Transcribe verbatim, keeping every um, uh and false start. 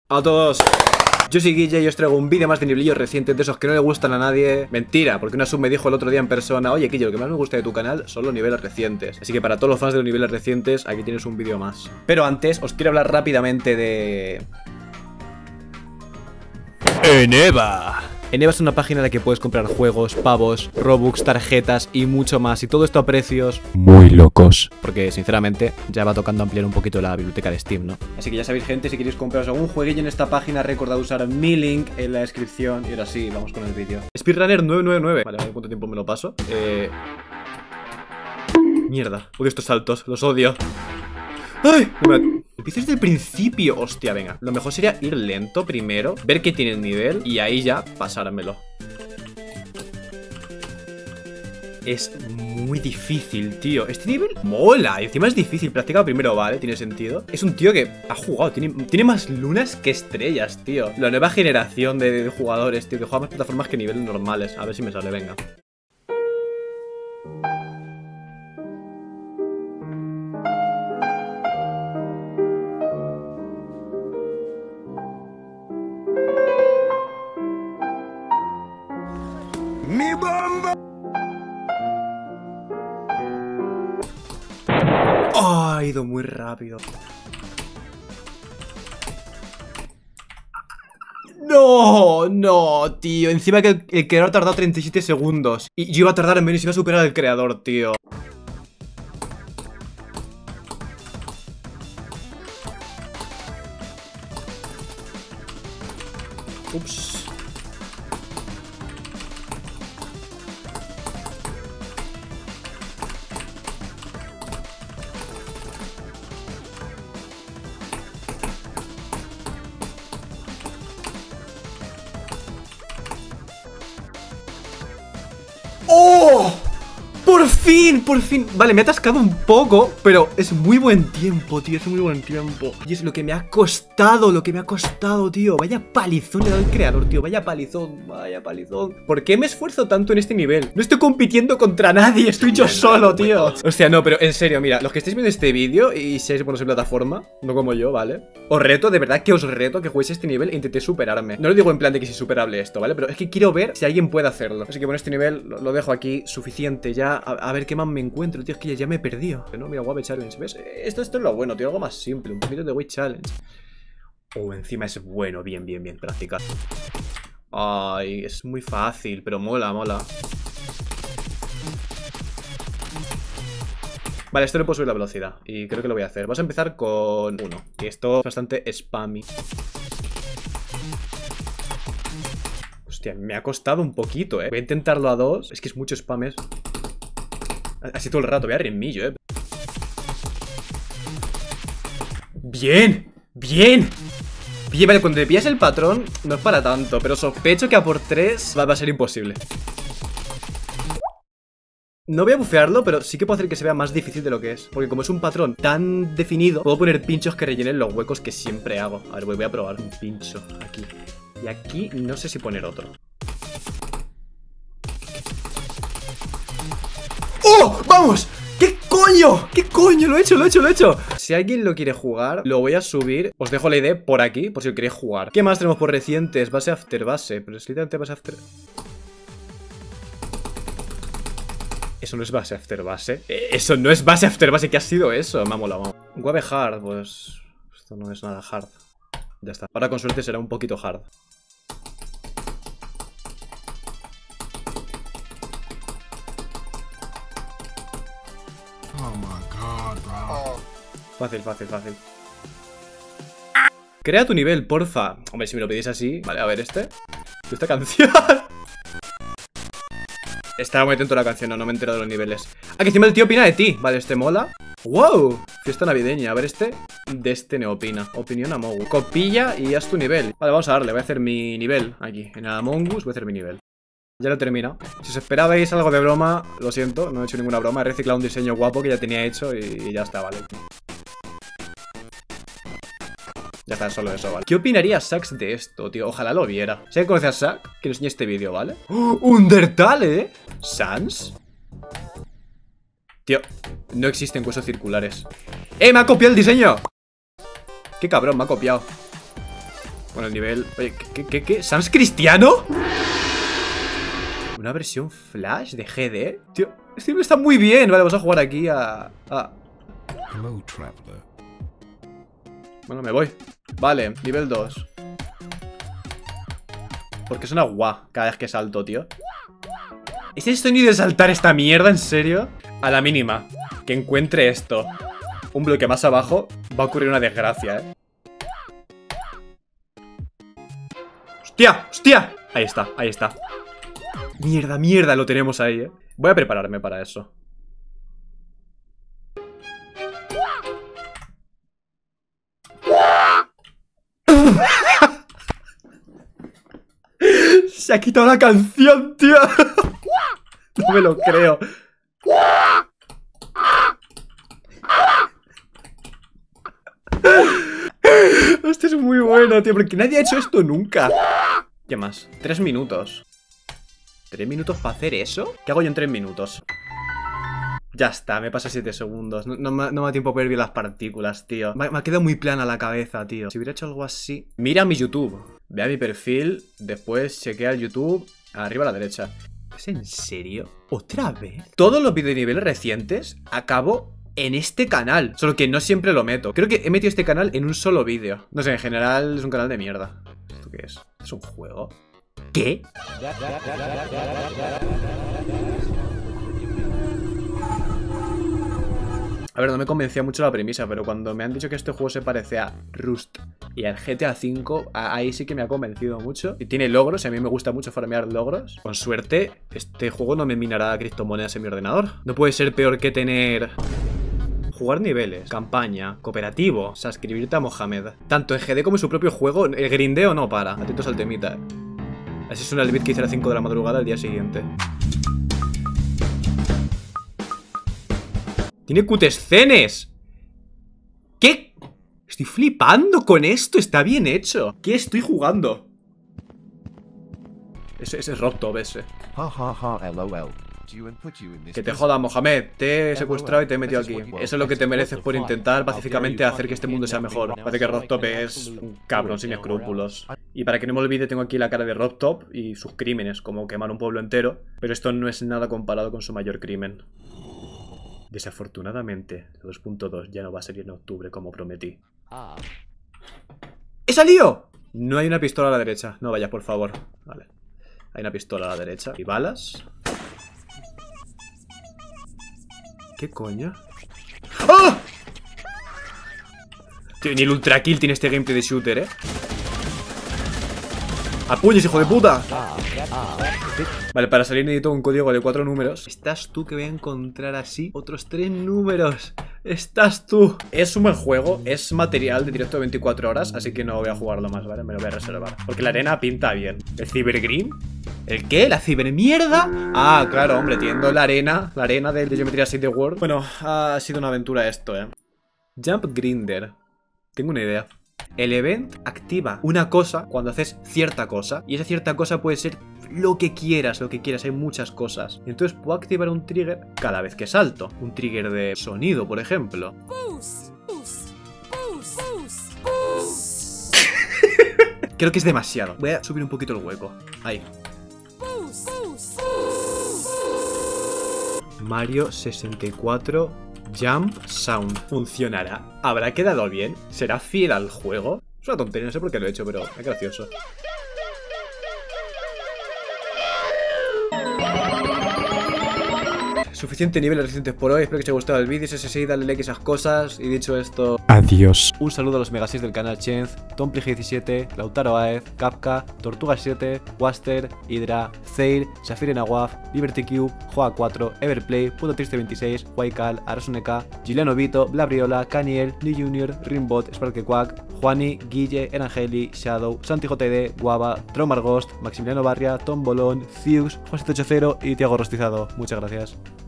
A todos, yo soy Guille y os traigo un vídeo más de nivelillos recientes, de esos que no le gustan a nadie. Mentira, porque una sub me dijo el otro día en persona: oye Guille, lo que más me gusta de tu canal son los niveles recientes. Así que para todos los fans de los niveles recientes, aquí tienes un vídeo más. Pero antes, os quiero hablar rápidamente de... Eneba. Eneba es una página en la que puedes comprar juegos, pavos, robux, tarjetas y mucho más. Y todo esto a precios muy locos. Porque sinceramente ya va tocando ampliar un poquito la biblioteca de Steam, ¿no? Así que ya sabéis, gente, si queréis compraros algún jueguillo en esta página, recordad usar mi link en la descripción. Y ahora sí, vamos con el vídeo. Speedrunner nueve nueve nueve. Vale, a ver cuánto tiempo me lo paso. Eh... Mierda, odio estos saltos, los odio. ¡Ay! No me... Empiezo desde el principio. Hostia, venga. Lo mejor sería ir lento primero, ver que tiene el nivel y ahí ya pasármelo. Es muy difícil, tío. Este nivel mola. Encima es difícil. Practicado primero, vale, tiene sentido. Es un tío que ha jugado. Tiene, tiene más lunas que estrellas, tío. La nueva generación de, de jugadores, tío, que juega más plataformas que niveles normales. A ver si me sale, venga. ¡Mi bomba! Oh, ha ido muy rápido. No, no, tío. Encima que el, el creador ha tardado treinta y siete segundos. Y yo iba a tardar menos y iba a superar al creador, tío. Ups. ¡Oh! ¡Por fin! ¡Por fin! Vale, me ha atascado un poco, pero es muy buen tiempo, tío. Es muy buen tiempo. Y es lo que me ha costado, lo que me ha costado, tío. Vaya palizón le da el creador, tío. Vaya palizón, vaya palizón. ¿Por qué me esfuerzo tanto en este nivel? No estoy compitiendo contra nadie, estoy yo solo, tío. Hostia, no, pero en serio, mira, los que estáis viendo este vídeo y seáis buenos en plataforma, no como yo, ¿vale? Os reto, de verdad que os reto que juguéis este nivel e intentéis superarme. No lo digo en plan de que es insuperable esto, ¿vale? Pero es que quiero ver si alguien puede hacerlo. Así que bueno, este nivel lo, lo dejo aquí, suficiente ya. A, a ver qué más me encuentro, tío. Es que ya, ya me he perdido. No, mira, Wave Challenge, ¿ves? Esto, esto es lo bueno, tío. Algo más simple. Un poquito de Wave Challenge. Oh, encima es bueno. Bien, bien, bien. Practicar. Ay, es muy fácil, pero mola, mola. Vale, esto le puedo subir la velocidad. Y creo que lo voy a hacer. Vamos a empezar con uno. Que esto es bastante spammy. Hostia, me ha costado un poquito, eh. Voy a intentarlo a dos. Es que es mucho spam, ¿eh? Así todo el rato, voy a remillo, eh. Bien, bien. Bien, vale, cuando te pillas el patrón no es para tanto, pero sospecho que a por tres va, va a ser imposible. No voy a bufearlo, pero sí que puedo hacer que se vea más difícil de lo que es. Porque como es un patrón tan definido, puedo poner pinchos que rellenen los huecos que siempre hago. A ver, voy, voy a probar un pincho aquí. Y aquí no sé si poner otro. ¡Oh! ¡Vamos! ¿Qué coño? ¿Qué coño? Lo he hecho, lo he hecho, lo he hecho. Si alguien lo quiere jugar, lo voy a subir. Os dejo la idea por aquí, por si lo queréis jugar. ¿Qué más tenemos por recientes? Base after base. Pero es literalmente base after... Eso no es base after base. Eso no es base after base. ¿Qué ha sido eso? Me ha molado, me ha molado. Wave hard, pues... Esto no es nada hard. Ya está. Ahora con suerte será un poquito hard. Oh my god, bro. Fácil, fácil, fácil. Crea tu nivel, porfa. Hombre, si me lo pedís así. Vale, a ver este. Esta canción. Estaba muy atento a la canción, no, no me he enterado de los niveles. Ah, que encima el tío opina de ti. Vale, este mola. ¡Wow! Fiesta navideña. A ver, este. De este no opina. Opinión a Mogu. Copilla y haz tu nivel. Vale, vamos a darle. Voy a hacer mi nivel aquí. En el Among Us voy a hacer mi nivel. Ya lo he terminado. Si os esperabais algo de broma, lo siento, no he hecho ninguna broma. He reciclado un diseño guapo que ya tenía hecho y ya está, vale. Ya está, solo eso, ¿vale? ¿Qué opinaría Sax de esto, tío? Ojalá lo viera. Si alguien conoce a Sax, que nos enseñe este vídeo, ¿vale? ¡Oh! ¡Undertale, eh! ¿Sans? Tío, no existen huesos circulares. ¡Eh! ¡Me ha copiado el diseño! ¡Qué cabrón! Me ha copiado. Con el nivel... Oye, ¿qué, qué, qué? ¿Sans Cristiano? ¿Una versión Flash de G D? Tío, este nivel está muy bien. Vale, vamos a jugar aquí a... a... Hello, traveler. Bueno, me voy. Vale, nivel dos. Porque suena guau cada vez que salto, tío. ¿Es el sonido de saltar esta mierda? ¿En serio? A la mínima que encuentre esto un bloque más abajo, va a ocurrir una desgracia, ¿eh? ¡Hostia! ¡Hostia! Ahí está, ahí está. Mierda, mierda, lo tenemos ahí, ¿eh? Voy a prepararme para eso. Se ha quitado la canción, tío. No me lo creo. Este es muy bueno, tío, porque nadie ha hecho esto nunca. ¿Qué más? Tres minutos. ¿Tres minutos para hacer eso? ¿Qué hago yo en tres minutos? Ya está, me pasa siete segundos. No, no, me, no me da tiempo a ver bien las partículas, tío. Me, me ha quedado muy plana la cabeza, tío. Si hubiera hecho algo así... Mira mi YouTube. Ve a mi perfil. Después chequea el YouTube. Arriba a la derecha. ¿Es en serio? ¿Otra vez? Todos los vídeos de niveles recientes acabo en este canal. Solo que no siempre lo meto. Creo que he metido este canal en un solo vídeo. No sé, en general es un canal de mierda. ¿Esto qué es? ¿Es un juego? ¿Qué? A ver, no me convencía mucho la premisa, pero cuando me han dicho que este juego se parece a Rust y al G T A cinco, ahí sí que me ha convencido mucho. Y tiene logros, y a mí me gusta mucho farmear logros. Con suerte, este juego no me minará criptomonedas en mi ordenador. No puede ser peor que tener... Jugar niveles, campaña, cooperativo, suscribirte a Mohamed. Tanto en G D como en su propio juego, el grindeo no para. Atentos al temita, eh. Así suena el beat que hice a las cinco de la madrugada al día siguiente. ¡Tiene cutscenes! ¿Qué? Estoy flipando con esto, está bien hecho. ¿Qué estoy jugando? Ese, ese es RobTop ese. Ha ha ha, lol. Que te joda, Mohamed. Te he secuestrado y te he metido aquí. Eso es lo que te mereces por intentar pacíficamente hacer que este mundo sea mejor. Parece que RobTop es un cabrón sin escrúpulos. Y para que no me olvide, tengo aquí la cara de RobTop y sus crímenes, como quemar un pueblo entero. Pero esto no es nada comparado con su mayor crimen. Desafortunadamente, dos punto dos ya no va a salir en octubre como prometí. ¡He salido! No hay una pistola a la derecha. No vayas, por favor. Vale. Hay una pistola a la derecha. ¿Y balas? ¿Qué coño? ¡Ah! Tío, ni el ultra kill tiene este gameplay de shooter, ¿eh? ¡Apoyes, hijo de puta! Vale, para salir necesito un código de cuatro números. Estás tú que voy a encontrar así otros tres números. Estás tú. Es un buen juego, es material de directo de veinticuatro horas, así que no voy a jugarlo más, ¿vale? Me lo voy a reservar. Porque la arena pinta bien. ¿El Cybergreen? ¿El qué? ¿La cibermierda? Ah, claro, hombre, teniendo la arena, la arena de Geometry Dash The World. Bueno, ha sido una aventura esto, ¿eh? Jump Grinder. Tengo una idea. El event activa una cosa cuando haces cierta cosa. Y esa cierta cosa puede ser lo que quieras, lo que quieras, hay muchas cosas. Entonces puedo activar un trigger cada vez que salto. Un trigger de sonido, por ejemplo. Creo que es demasiado. Voy a subir un poquito el hueco. Ahí. Mario sesenta y cuatro Jump Sound. ¿Funcionará? ¿Habrá quedado bien? ¿Será fiel al juego? Es una tontería, no sé por qué lo he hecho, pero es gracioso. Suficiente niveles recientes por hoy, espero que os haya gustado el vídeo. Si es así, dale like a esas cosas. Y dicho esto, adiós. Un saludo a los megasis del canal Chenz, Tompli G diecisiete, Lautaro Aez, Kapka, Tortuga siete, Waster, Hydra, Zeir, Safire Nawaf, Liberty Cube, Joa cuatro, Everplay, Puto Triste veintiséis, Waikal, Arasuneka, Giuliano Vito, Blabriola, Caniel, New Junior, Rimbot, Sparkequack, Juani, Guille, Erangeli, Shadow, Santi J D, Guava, Tromarghost, Maximiliano Barria, Tom Bolón, Zeus, Juan setecientos ochenta y y Tiago Rostizado. Muchas gracias.